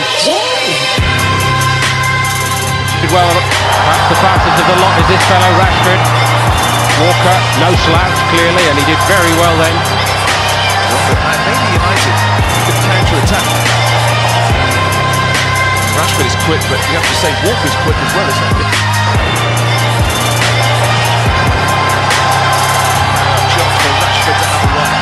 Did well, perhaps the fastest of the lot is this fellow Rashford. Walker, no slouch clearly, and he did very well then. Maybe United could counter-attack. Rashford is quick, but you have to say Walker's quick as well, isn't it? Shot for Rashford to have a run.